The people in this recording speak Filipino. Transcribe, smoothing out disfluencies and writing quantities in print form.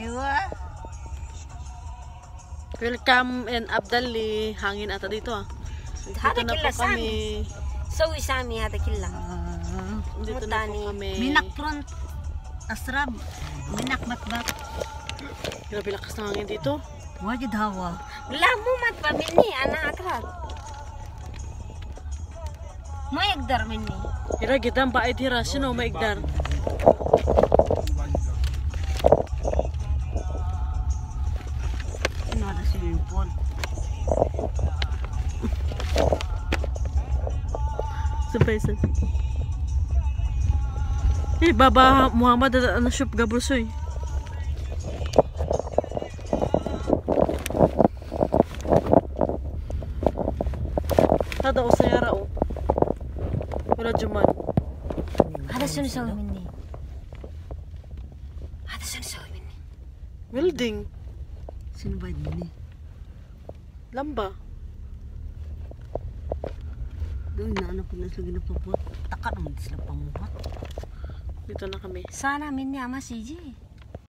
Iwa. Welcome and Abdali. Hangin ata dito ah. Hada Dito na killa po kami. Sawi sami hada killa. Dito na po kami. Minak front. Asrab. Minak batbat. Grabe lakas ng hangin dito. Wajid hawa. Lamu mat pa minni ana akrat. Mo ekdar minni. Ira gidam baid hira sino maigdar. Ano ada swimming pool? Sabay. Baba Muhammad ada na shop gabrusoy. Tada usayara o. Wala juman. Hada sunu sawi minni. Hada sunu sawi minni. Building. Sino ba ini? Lamba. Doon na anak ko na sila ginapapot. Taka naman sila pamuhat. Dito na kami. Sana minni ama siji.